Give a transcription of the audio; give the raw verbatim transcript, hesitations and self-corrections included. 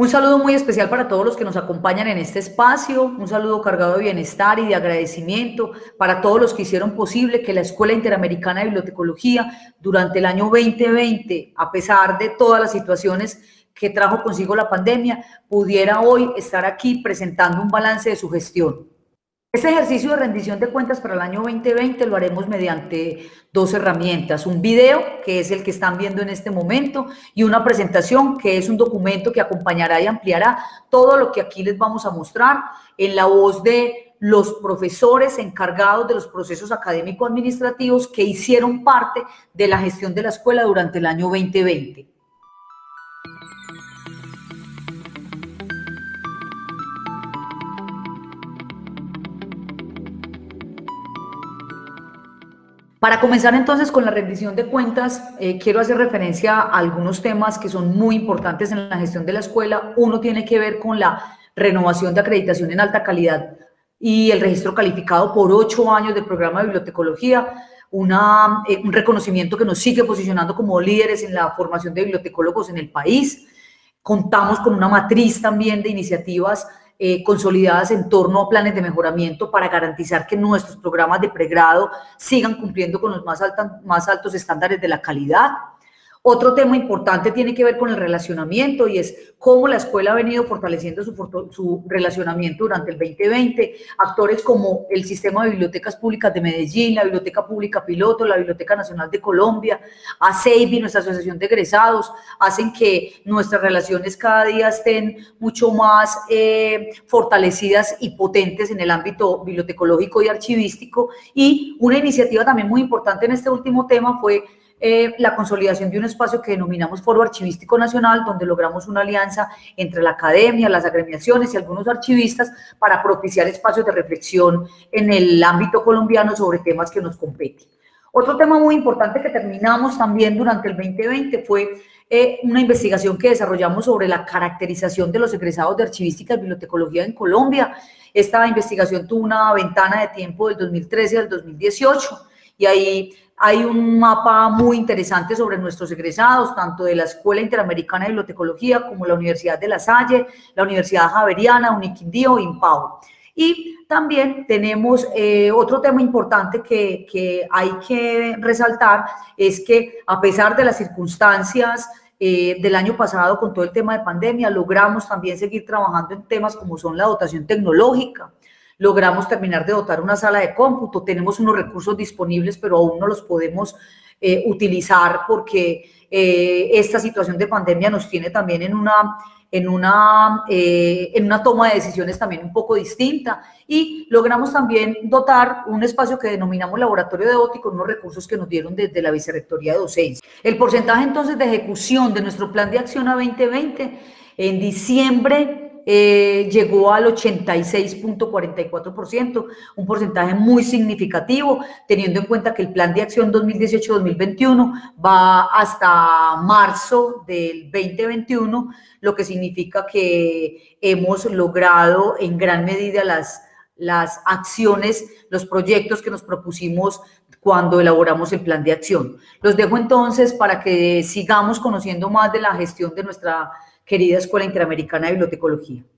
Un saludo muy especial para todos los que nos acompañan en este espacio, un saludo cargado de bienestar y de agradecimiento para todos los que hicieron posible que la Escuela Interamericana de Bibliotecología durante el año veinte veinte, a pesar de todas las situaciones que trajo consigo la pandemia, pudiera hoy estar aquí presentando un balance de su gestión. Este ejercicio de rendición de cuentas para el año veinte veinte lo haremos mediante dos herramientas, un video, que es el que están viendo en este momento, y una presentación, que es un documento que acompañará y ampliará todo lo que aquí les vamos a mostrar en la voz de los profesores encargados de los procesos académico-administrativos que hicieron parte de la gestión de la escuela durante el año veinte veinte. Para comenzar entonces con la rendición de cuentas, eh, quiero hacer referencia a algunos temas que son muy importantes en la gestión de la escuela. Uno tiene que ver con la renovación de acreditación en alta calidad y el registro calificado por ocho años del programa de bibliotecología, una, eh, un reconocimiento que nos sigue posicionando como líderes en la formación de bibliotecólogos en el país. Contamos con una matriz también de iniciativas Eh, consolidadas en torno a planes de mejoramiento para garantizar que nuestros programas de pregrado sigan cumpliendo con los más, alta, más altos estándares de la calidad. Otro tema importante tiene que ver con el relacionamiento y es cómo la escuela ha venido fortaleciendo su, su relacionamiento durante el veinte veinte. Actores como el Sistema de Bibliotecas Públicas de Medellín, la Biblioteca Pública Piloto, la Biblioteca Nacional de Colombia, ASEIBI, nuestra Asociación de Egresados, hacen que nuestras relaciones cada día estén mucho más eh, fortalecidas y potentes en el ámbito bibliotecológico y archivístico. Y una iniciativa también muy importante en este último tema fue Eh, la consolidación de un espacio que denominamos Foro Archivístico Nacional, donde logramos una alianza entre la academia, las agremiaciones y algunos archivistas para propiciar espacios de reflexión en el ámbito colombiano sobre temas que nos competen. Otro tema muy importante que terminamos también durante el veinte veinte fue eh, una investigación que desarrollamos sobre la caracterización de los egresados de archivística y bibliotecología en Colombia. Esta investigación tuvo una ventana de tiempo del dos mil trece al dos mil dieciocho y ahí hay un mapa muy interesante sobre nuestros egresados, tanto de la Escuela Interamericana de Bibliotecología como la Universidad de La Salle, la Universidad Javeriana, Uniquindío e IMPAU. Y también tenemos eh, otro tema importante que, que hay que resaltar, es que a pesar de las circunstancias eh, del año pasado con todo el tema de pandemia, logramos también seguir trabajando en temas como son la dotación tecnológica. Logramos terminar de dotar una sala de cómputo, tenemos unos recursos disponibles, pero aún no los podemos eh, utilizar porque eh, esta situación de pandemia nos tiene también en una, en, una, eh, en una toma de decisiones también un poco distinta. Y logramos también dotar un espacio que denominamos laboratorio de OTI con unos recursos que nos dieron desde la Vicerrectoría de Docencia. El porcentaje entonces de ejecución de nuestro plan de acción a veinte veinte en diciembre Eh, llegó al ochenta y seis punto cuarenta y cuatro por ciento, un porcentaje muy significativo, teniendo en cuenta que el plan de acción dos mil dieciocho dos mil veintiuno va hasta marzo del veinte veintiuno, lo que significa que hemos logrado en gran medida las, las acciones, los proyectos que nos propusimos cuando elaboramos el plan de acción. Los dejo entonces para que sigamos conociendo más de la gestión de nuestra querida Escuela Interamericana de Bibliotecología.